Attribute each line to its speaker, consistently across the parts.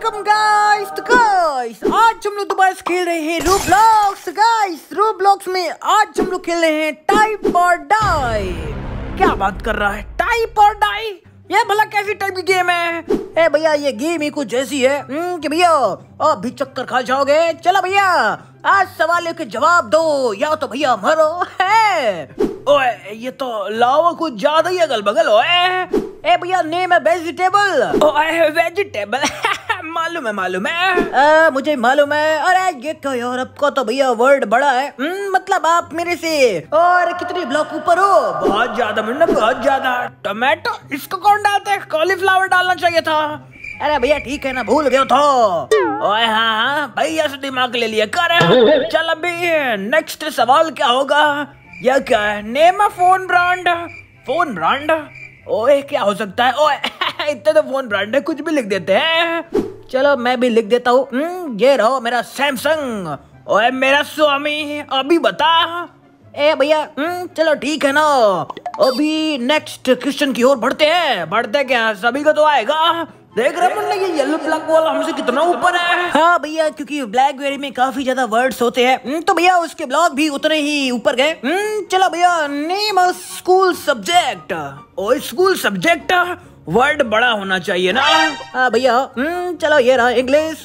Speaker 1: Welcome guys. तो guys आज हम लोग दोबारा से खेल रहे हैं रोब्लॉक्स। गाइस रोब्लॉक्स में आज हम लोग खेल रहे हैं टाइप और डाई। क्या बात कर रहा है, टाइप और डाई? ये भला कैसी टाइप की गेम है? ए भैया ये गेम ही कुछ ऐसी है कि भैया आप भी चक्कर खा जाओगे। चलो भैया आज सवालों के जवाब दो या तो भैया मरो है। ओए ये तो लावा कुछ ज्यादा ही अगल बगल ओए। ए भैया नेम है वेजिटेबल। ओए वेजिटेबल मालूम है मुझे मालूम है। अरे ये क्या यार, आपका तो भैया वर्ड बड़ा है। मतलब आप मेरे से और कितने ब्लॉक ऊपर हो? बहुत ज्यादा मतलब बहुत ज्यादा। टमाटो इसको कौन डालता है? कॉलीफ्लावर डालना चाहिए था। अरे भैया ठीक है ना, भूल गया था। ओए हाँ भैया से दिमाग ले लिया कर। चल अभी नेक्स्ट सवाल क्या होगा? यह क्या है? Name phone brand. Phone brand ओए क्या हो सकता है? ओए इतने तो फोन ब्रांड है, कुछ भी लिख देते हैं। चलो मैं भी लिख देता हूँ। ये रहो मेरा सैमसंग। ओए मेरा स्वामी अभी बता। ए भैया चलो ठीक है ना, अभी नेक्स्ट क्वेश्चन की ओर बढ़ते हैं। बढ़ते क्या, सभी को तो आएगा। देख रहे मुन्ना ये येलो ब्लैक बॉल हमसे कितना ऊपर है। हाँ भैया क्योंकि ब्लैकबेरी में काफी ज्यादा वर्ड्स होते हैं तो भैया उसके ब्लॉक भी उतने ही ऊपर गए। चलो भैया नेम अ स्कूल सब्जेक्ट। ओ स्कूल सब्जेक्ट वर्ड बड़ा होना चाहिए ना। हाँ भैया चलो ये रहा इंग्लिश।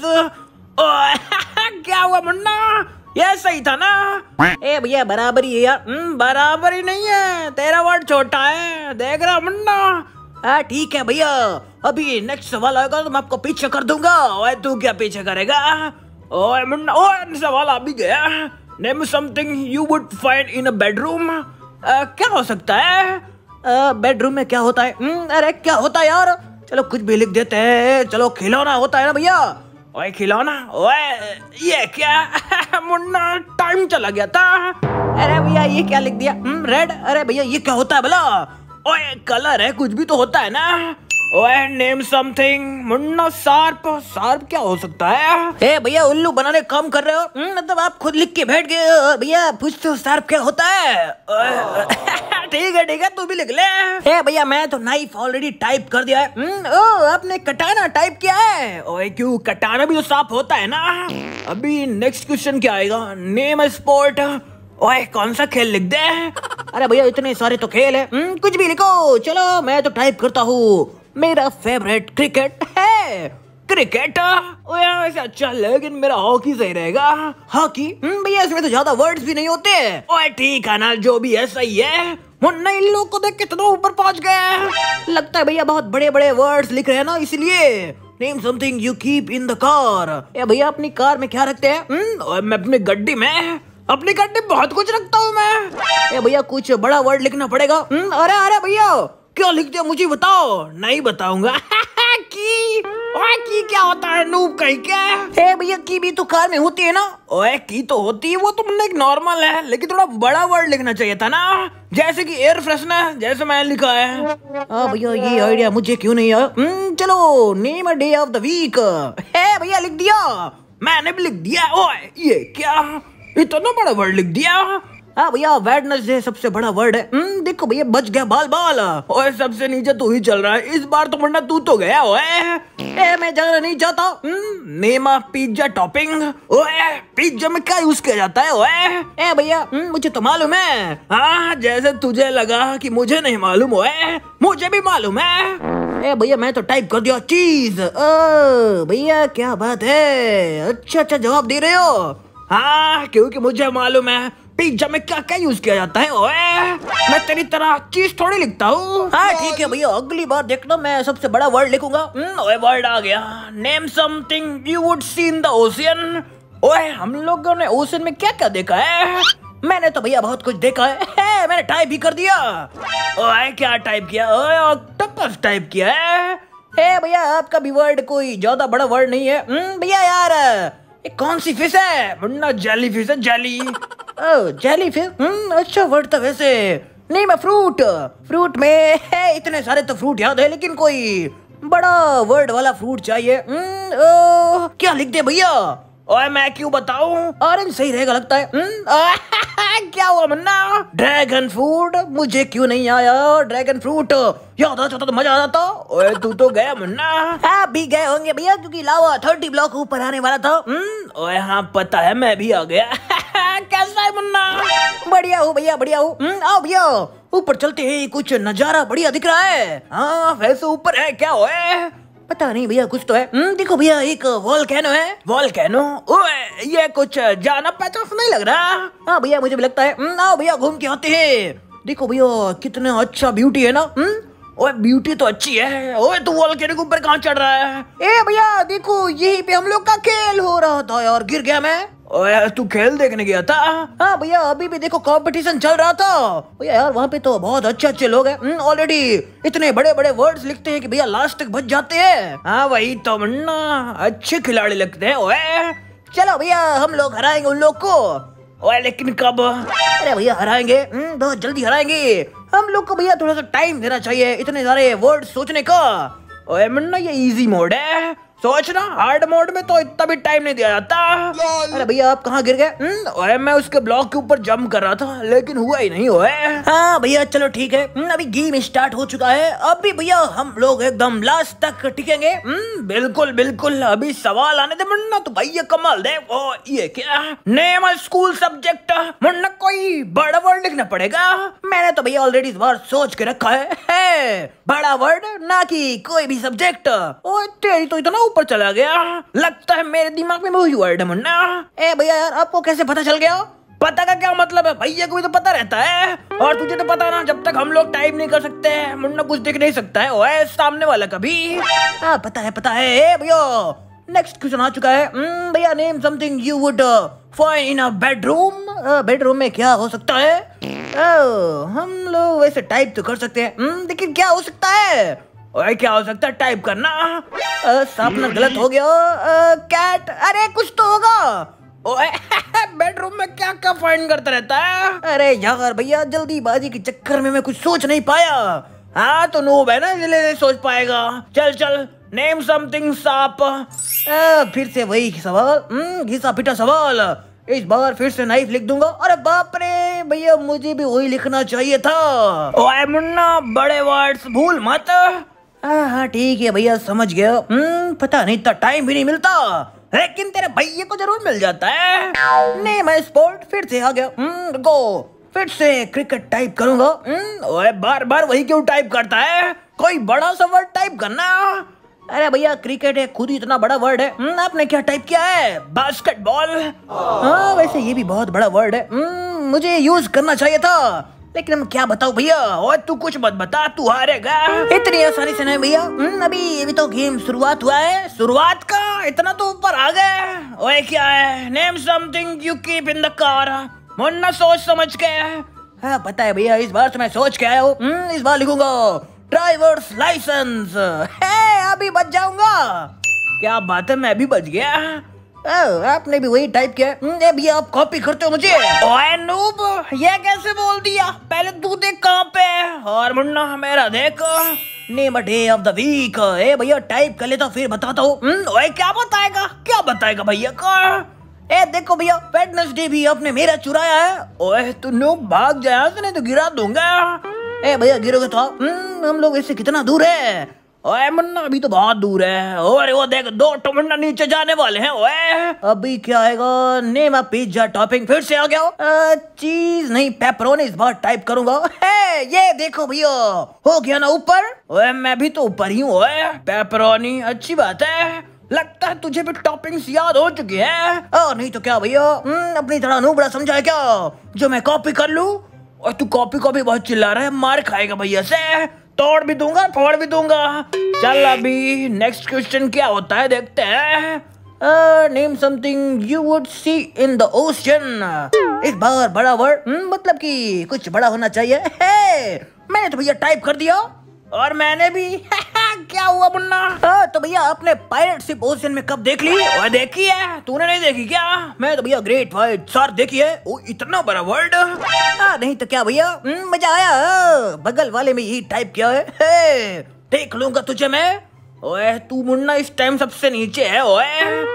Speaker 1: क्या हुआ मुन्ना, ये सही था ना? ए भैया बराबरी है यार। बराबरी नहीं है, तेरा वर्ड छोटा है। देख रहा मुन्ना। हाँ ठीक है भैया, अभी नेक्स्ट सवाल आएगा तो मैं आपको पीछे कर दूंगा। ओए तू क्या पीछे करेगा? ओए मुन्ना ओए सवाल आ भी गया। Name something you would find in a bedroom. क्या हो सकता है? बेडरूम में क्या होता है? अरे क्या होता है यार? चलो कुछ भी लिख देते हैं। चलो खिलौना होता है ना भैया। ओए खिलौना ओए ये क्या? मुन्ना टाइम चला गया था। अरे भैया ये क्या लिख दिया? रेड। अरे भैया ये क्या होता है भला? ओए कलर है, कुछ भी तो होता है ना। ओए name something Munna sharp. Sharp क्या हो सकता है? ए भैया उल्लू बनाने काम कर रहे हो? मतलब आप खुद लिख के बैठ गए भैया। पूछते हो शार्प क्या होता है? ठीक है तू भी लिख ले। ए भैया मैं तो नाइफ ऑलरेडी टाइप कर दिया है। आपने कटाना टाइप किया है? ओए क्यों, कटाना भी तो शार्प होता है ना। अभी नेक्स्ट क्वेश्चन क्या आएगा? Name a sport. ओए कौन सा खेल लिख दे? अरे भैया इतने सारे तो खेल है। कुछ भी लिखो। चलो मैं तो टाइप करता हूँ। मेरा फेवरेट क्रिकेट है। क्रिकेट वैसे अच्छा, लेकिन मेरा हॉकी सही रहेगा। हॉकी भैया इसमें तो ज्यादा वर्ड्स भी नहीं होते। ओए ठीक है ना, जो भी है सही है। मुन्ना इन लोग को देख कितना ऊपर पहुंच गए। लगता है भैया बहुत बड़े बड़े वर्ड्स लिख रहे हैं ना, इसलिए। Name something you keep in the car. ए भैया अपनी कार में क्या रखते हैं? मैं अपनी गड्डी में। अपनी गड्डी में बहुत कुछ रखता हूँ मैं। ए भैया कुछ बड़ा वर्ड लिखना पड़ेगा। अरे भैया क्या लिख दिया मुझे बताओ। नहीं बताऊंगा। की क्या होता है नूब कहीं क्या? हे भैया की भी तो कार में होती है ना। ओए की तो होती है, वो तो एक नॉर्मल है, लेकिन थोड़ा बड़ा वर्ड लिखना चाहिए था ना। जैसे कि एयर फ्रेशनर, जैसे मैंने लिखा है। हाँ भैया ये आइडिया मुझे क्यों नहीं आया। चलो name a day of the week. हे भैया लिख दिया, मैंने भी लिख दिया। ओए ये क्या, इतना बड़ा वर्ड लिख दिया। हाँ भैया वेडनेसडे सबसे बड़ा वर्ड है। देखो भैया बच गया बाल बाल। ओए सबसे नीचे तू ही चल रहा है इस बार तो, वरना तू तो गया। ओए मैं जाना नहीं चाहता। Name pizza topping. ओए पिज्जा में क्या यूज किया जाता है? ओए भैया मुझे तो मालूम है। हाँ जैसे तुझे लगा कि मुझे नहीं मालूम। ओए मुझे भी मालूम है। भैया मैं तो टाइप कर दिया चीज। भैया क्या बात है, अच्छा जवाब दे रहे हो। हाँ क्योंकि मुझे मालूम है पिज्जा में क्या क्या यूज किया जाता है। ओए मैं तेरी तरह चीज थोड़ी लिखता हूँ। हाँ ठीक है भैया अगली बार देखना मैं सबसे बड़ा वर्ड लिखूंगा। ओए वर्ड आ गया। Name something you would see in the ocean. ओए हम लोगों ने ओशियन में क्या क्या देखा है? मैंने तो भैया बहुत कुछ देखा है। मैंने टाइप भी कर दिया। ओए क्या टाइप किया? ओए ऑक्टोपस टाइप किया है। भैया आपका भी वर्ड कोई ज्यादा बड़ा वर्ड नहीं है। भैया यार कौन सी फिश है? मुन्ना जेली फिश है, जेली। जेली फिश अच्छा वर्ड था वैसे। नहीं मैं फ्रूट। फ्रूट में है इतने सारे तो फ्रूट याद है, लेकिन कोई बड़ा वर्ड वाला फ्रूट चाहिए। क्या लिख दे भैया? ओए मैं क्यों बताऊं? ऑरेंज सही रहेगा लगता है। क्या हुआ मुन्ना? ड्रैगन फ्रूट मुझे क्यों नहीं आया? ड्रैगन फ्रूट याद आ जाता तो मजा आ जाता। ओए तू तो गया मुन्ना। आप भी गए होंगे भैया, क्योंकि लावा 30 ब्लॉक ऊपर आने वाला था। ओए हाँ पता है, मैं भी आ गया। कैसा है मुन्ना? बढ़िया हूँ भैया, बढ़िया हूँ। आओ भैया ऊपर चलते हैं, कुछ नजारा बढ़िया दिख रहा है। हाँ वैसे ऊपर है क्या है? पता नहीं भैया, कुछ तो है। देखो भैया एक वोल्केनो है। वोल्केनो? ओए ये कुछ जाना पहचान नहीं लग रहा। हाँ भैया मुझे भी लगता है। आओ भैया घूम के आते हैं। देखो भैया कितना अच्छा ब्यूटी है ना। ओए ब्यूटी तो अच्छी है। ओए तू वोल्केनो के ऊपर कहाँ चढ़ रहा है? ए भैया देखो यहीं पे हम लोग का खेल हो रहा था यार, गिर गया मैं। ओए तू खेल देखने गया था? हाँ भैया अभी भी देखो कंपटीशन चल रहा था। भैया यार वहाँ पे तो बहुत अच्छे अच्छे लोग हैं। ऑलरेडी इतने बड़े बड़े वर्ड्स लिखते हैं कि भैया लास्ट तक बच जाते हैं। हाँ वही तो मुन्ना, अच्छे खिलाड़ी लगते हैं। ओए चलो भैया हम लोग हराएंगे उन लोग को। ओए लेकिन कब? अरे भैया हराएंगे, बहुत जल्दी हराएंगे। हम लोग को भैया थोड़ा सा टाइम देना चाहिए इतने सारे वर्ड सोचने का। ओए मुन्ना ये इजी मोड है, सोचना। हार्ड मोड में तो इतना भी टाइम नहीं दिया जाता। अरे भैया आप कहाँ गिर गए? ओए मैं उसके ब्लॉक के ऊपर जंप कर रहा था लेकिन हुआ ही नहीं। ओए हाँ भैया चलो ठीक है, अभी गेम स्टार्ट हो चुका है। अभी भैया हम लोग एकदम लास्ट तक टिकेंगे। बिल्कुल बिल्कुल, अभी सवाल आने दे मुन्ना तो भैया कमाल दे। ओ ये क्या? Name school subject. मुन्ना कोई बड़ा वर्ड लिखना पड़ेगा। मैंने तो भैया ऑलरेडी इस बार सोच के रखा है बड़ा वर्ड, ना कि कोई भी सब्जेक्ट। ओ तेरी तो इतना ऊपर चला गया, लगता है मेरे दिमाग में वही वर्ड है मुन्ना। ए भैया यार आपको कैसे पता चल गया? पता का क्या मतलब है, भैया को भी तो पता रहता है। और तुझे तो पता ना, जब तक हम लोग टाइप नहीं कर सकते मुन्ना कुछ दिख नहीं सकता है। ओए सामने वाला कभी। हाँ पता है। ए भैया नेक्स्ट क्वेश्चन आ चुका है। भैया name something you would find in a bedroom. Bedroom में क्या हो सकता है? हम लोग वैसे टाइप तो कर सकते हैं, लेकिन क्या हो सकता है? ओए क्या हो सकता है टाइप करना? सपना गलत हो गया। कैट, अरे कुछ तो होगा। ओए बेडरूम में क्या क्या फाइंड करता रहता है? अरे यार भैया जल्दीबाजी के चक्कर में मैं कुछ सोच नहीं पाया। हाँ तो नूब है ना इसलिए सोच पाएगा। चल नेम समथिंग सांप। फिर से वही सवाल, घिसा पिटा सवाल। इस बार फिर से नाइफ लिख दूंगा। अरे बाप रे भैया मुझे भी वही लिखना चाहिए था। ओए मुन्ना बड़े वर्ड्स भूल मत। हाँ ठीक है भैया समझ गया। पता नहीं इतना टाइम भी नहीं मिलता, लेकिन तेरे भैया को जरूर मिल जाता है। नेम है स्पोर्ट, फिर से आ गया। गो फिर से क्रिकेट टाइप करूंगा। ओए बार बार वही क्यों टाइप करता है? कोई बड़ा सा वर्ड टाइप करना। अरे भैया क्रिकेट है खुद ही इतना बड़ा वर्ड है। आपने क्या टाइप किया है? बास्केटबॉल। हाँ वैसे ये भी बहुत बड़ा वर्ड है, मुझे यूज करना चाहिए था, लेकिन हम क्या बताओ भैया। और तू कुछ मत बता, तू हारेगा। इतनी आसानी से नहीं भैया, अभी तो गेम शुरुआत हुआ है। शुरुआत का इतना तो ऊपर आ गए। ओए क्या है? Name something you keep in the car. Munna सोच समझ के। हाँ पता है भैया, इस बार तो मैं सोच के आया हूँ। इस बार लिखूंगा ड्राइवर्स लाइसेंस। अभी बच जाऊंगा। क्या बात है, मैं भी बच गया। आपने भी वही टाइप किया। भैया आप कॉपी करते हो मुझे। ओए नूब ये कैसे बोल दिया? पहले तू देख कहाँ पे है, और मुन्ना मेरा देख। Name a day of the week. ए भैया टाइप कर लेता फिर बताता हूँ। ओए क्या बताएगा भैया का? ए देखो भैया वेडनेसडे भी आपने मेरा चुराया है। ओए तू नूब भाग जाए, नहीं तो गिरा दूंगा। ए भैया गिरोगे तो हम लोग इससे कितना दूर है? ओए मुन्ना अभी तो बहुत दूर है। और वो देख 2 टमाटर नीचे जाने वाले हैं। ओए अभी क्या आएगा? Name a pizza topping. फिर से आ गया। चीज नहीं पेपरोनी इस बार टाइप करूंगा। ये देखो भैया हो गया ना ऊपर। ओए मैं भी तो ऊपर ही हूँ। ओए पेपरोनी अच्छी बात है, लगता है तुझे भी टॉपिंग्स याद हो चुकी है। और नहीं तो क्या भैया, अपनी तरह नूबड़ा समझा है क्या जो मैं कॉपी कर लूं? और तू कॉपी बहुत चिल्ला रहा है, मार खाएगा भैया से। तोड़ भी दूंगा फोड़ भी दूंगा। चल अभी नेक्स्ट क्वेश्चन क्या होता है देखते हैं। Name something you would see in the ocean. इस बार बड़ा वर्ड, मतलब कि कुछ बड़ा होना चाहिए। मैंने तो भैया टाइप कर दिया। और मैंने भी। क्या हुआ मुन्ना? तो भैया आपने पायरेट शिप ओशन में कब देख ली? और देखी है, तूने नहीं देखी क्या? मैं तो भैया ग्रेट व्हाइट शार्क देखी है। ओ इतना बड़ा वर्ड। नहीं तो क्या भैया, मजा आया। बगल वाले में यही टाइप किया है। देख लूंगा तुझे मैं। ओए तू मुन्ना इस टाइम सबसे नीचे है। ओए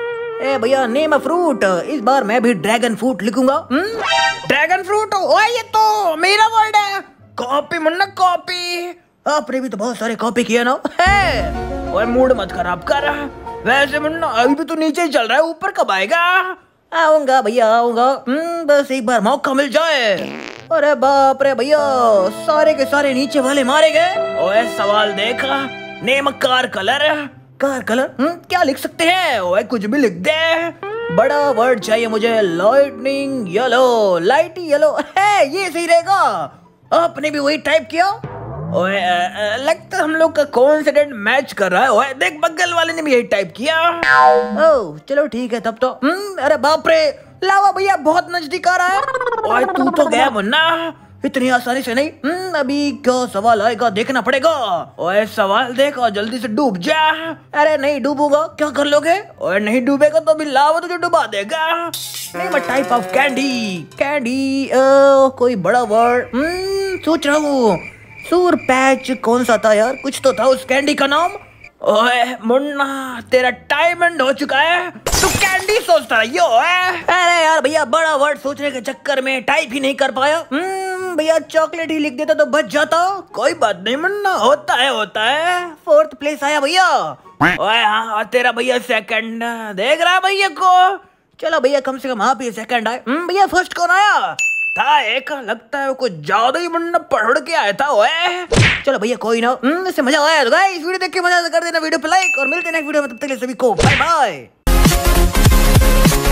Speaker 1: ए भैया नेम अ फ्रूट, इस बार मैं भी ड्रैगन फ्रूट लिखूंगा। ड्रैगन फ्रूट, ओए ये तो मेरा वर्ड है। कॉपी मुन्ना कॉपी, आपने भी तो बहुत सारे कॉपी किया ना है। ओए मूड मत खराब कर। वैसे मुन्ना अभी भी तो नीचे ही चल रहा है, ऊपर कब आएगा? आऊंगा भैया आऊंगा, बस एक बार मौका मिल जाए। अरे बाप रे भैया, सारे के सारे नीचे वाले मारे गए। ओए सवाल देखा, name car colour. Car colour क्या लिख सकते हैं? ओए कुछ भी लिख दे, बड़ा वर्ड चाहिए मुझे। लाइटनिंग येलो, लाइटी येलो है, ये सही रहेगा। आपने भी वही टाइप किया? ओए लगता है हम लोग का कोइंसिडेंट मैच कर रहा है। ओए देख बगल वाले ने भी यही टाइप किया। ओह चलो ठीक है तब तो। अरे बाप रे, लावा भैया बहुत नजदीक आ रहा है। ओए तू तो गया मुन्ना, इतनी आसानी से नहीं। अभी क्या सवाल आएगा देखना पड़ेगा। ओए सवाल देखो, जल्दी से डूब जा। अरे नहीं डूबूंगा, क्या कर लोगे? ओए नहीं डूबेगा तो अभी लावा तुझे डुबा देगा। Name a type of candy, candy कोई बड़ा वर्ड सोच रहा हूँ। सूर पैच कौन सा था यार, कुछ तो था उस कैंडी का नाम। ओए मुन्ना तेरा टाइम एंड हो चुका है, तू कैंडी सोचता रहियो। अरे यार भैया, बड़ा वर्ड सोचने के चक्कर में टाइप ही नहीं कर पाया। भैया चॉकलेट ही लिख देता तो बच जाता। कोई बात नहीं मुन्ना, होता है होता है। 4th प्लेस आया भैया। ओए हाँ, तेरा भैया सेकंड, देख रहा है भैया को। चलो भैया कम से कम आप ही सेकंड आए। भैया फर्स्ट कौन आया था? एक लगता है कुछ ज्यादा ही मुन्ना पढ़ के आया था। ओए चलो भैया कोई ना, इससे मजा आया तो गाइस वीडियो देख के मजा कर देना, वीडियो पे लाइक, और मिलते हैं नेक्स्ट वीडियो में, तब तक के लिए सभी को बाय बाय।